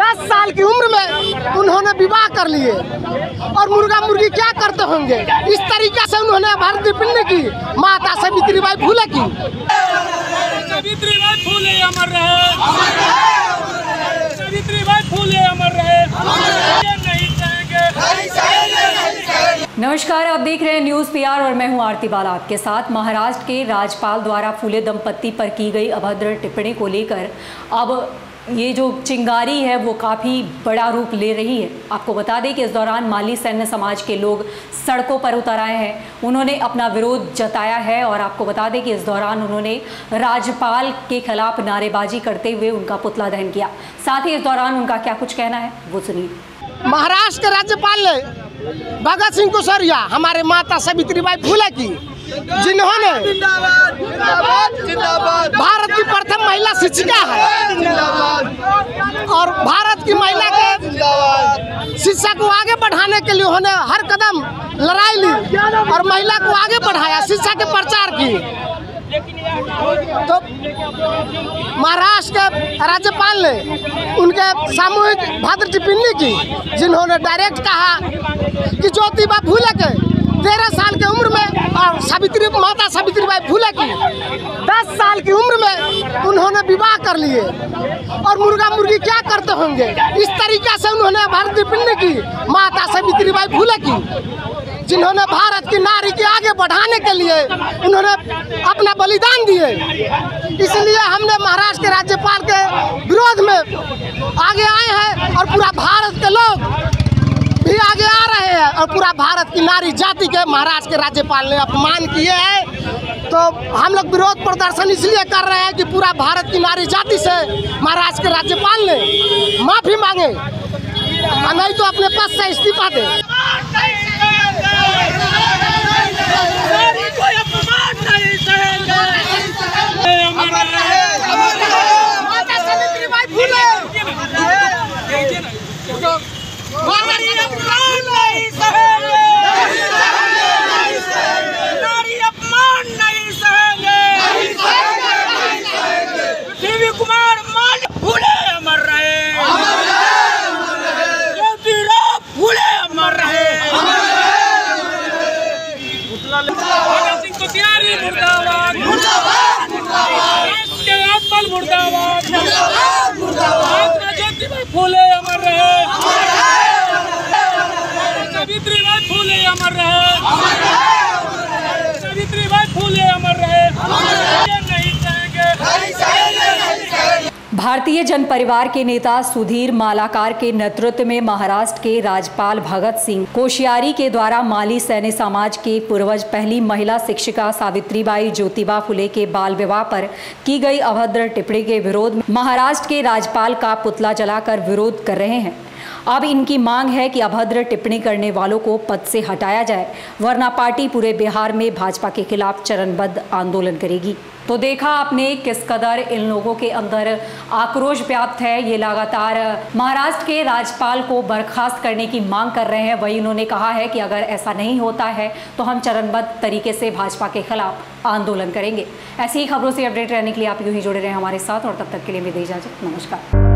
10 साल की उम्र में उन्होंने विवाह कर लिए और मुर्गा मुर्गी क्या करते होंगे। इस तरीके से उन्होंने भारतीय पिंड की माता सावित्रीबाई फुले की। सावित्रीबाई फुले अमर रहे, सावित्रीबाई फुले अमर रहे, नहीं चाहेंगे। नमस्कार, आप देख रहे हैं न्यूज़ पीआर और मैं हूं आरती बाला आपके साथ। महाराष्ट्र के राज्यपाल द्वारा फुले दंपत्ति पर की गई अभद्र टिप्पणी को लेकर अब ये जो चिंगारी है वो काफ़ी बड़ा रूप ले रही है। आपको बता दें कि इस दौरान माली सैन्य समाज के लोग सड़कों पर उतर आए हैं, उन्होंने अपना विरोध जताया है और आपको बता दें कि इस दौरान उन्होंने राज्यपाल के खिलाफ नारेबाजी करते हुए उनका पुतला दहन किया। साथ ही इस दौरान उनका क्या कुछ कहना है वो सुनिए। महाराष्ट्र के राज्यपाल ने भगत सिंह कोश्यारी, हमारे माता सावित्रीबाई फुले की, जिन्होंने भारत की प्रथम महिला शिक्षिका है और भारत की महिला के शिक्षा को आगे बढ़ाने के लिए उन्होंने हर कदम लड़ाई ली और महिला को आगे बढ़ाया, शिक्षा के प्रचार की। तो महाराष्ट्र के राज्यपाल ने उनके सामूहिक भद्र टिप्पणी की, जिन्होंने डायरेक्ट कहा कि ज्योतिबा फुले के 13 साल की उम्र में और माता सावित्रीबाई फुले की 10 साल की उम्र में उन्होंने विवाह कर लिए और मुर्गा मुर्गी क्या करते होंगे। इस तरीके से उन्होंने भारतीय पिंड की माता सावित्रीबाई फुले की, जिन्होंने भारत की नारी के आगे बढ़ाने के लिए उन्होंने अपना बलिदान दिए। इसलिए हमने महाराष्ट्र के राज्यपाल के विरोध में आगे आए हैं और पूरा भारत के लोग भी आगे आ रहे हैं और पूरा भारत की नारी जाति के महाराष्ट्र के राज्यपाल ने अपमान किए हैं। तो हम लोग विरोध प्रदर्शन इसलिए कर रहे हैं कि पूरा भारत की नारी जाति से महाराष्ट्र के राज्यपाल ने माफी मांगे, नहीं तो अपने पद से इस्तीफा दे। माता सावित्रीबाई फुले नारी अपमान नहीं सहेंगे, पृथ्वी कुमार मान फुले अमर रहे, ज्योतिराव फुले अमर रहे, भगत सिंह कोश्यारी मुर्दाबाद, राज्यपाल मुर्दाबाद, ज्योतिबा फुले अमर रहे, सावित्रीबाई फुले अमर रहे, सावित्रीबाई फुले अमर रहे, नहीं चाहेंगे। भारतीय जन परिवार के नेता सुधीर मालाकार के नेतृत्व में महाराष्ट्र के राज्यपाल भगत सिंह कोश्यारी के द्वारा माली सैन्य समाज के पूर्वज पहली महिला शिक्षिका सावित्रीबाई ज्योतिबा फुले के बाल विवाह पर की गई अभद्र टिप्पणी के विरोध में महाराष्ट्र के राज्यपाल का पुतला जलाकर विरोध कर रहे हैं। अब इनकी मांग है कि अभद्र टिप्पणी करने वालों को पद से हटाया जाए, वरना पार्टी पूरे बिहार में भाजपा के खिलाफ चरणबद्ध आंदोलन करेगी। तो देखा आपने किस कदर इन लोगों के अंदर आक्रोश व्याप्त है। ये लगातार महाराष्ट्र के राज्यपाल को बर्खास्त करने की मांग कर रहे हैं। वही उन्होंने कहा है कि अगर ऐसा नहीं होता है तो हम चरणबद्ध तरीके से भाजपा के खिलाफ आंदोलन करेंगे। ऐसी ही खबरों से अपडेट रहने के लिए आप यूं ही जुड़े रहें हमारे साथ और तब तक के लिए मैं दे इजाजत। नमस्कार।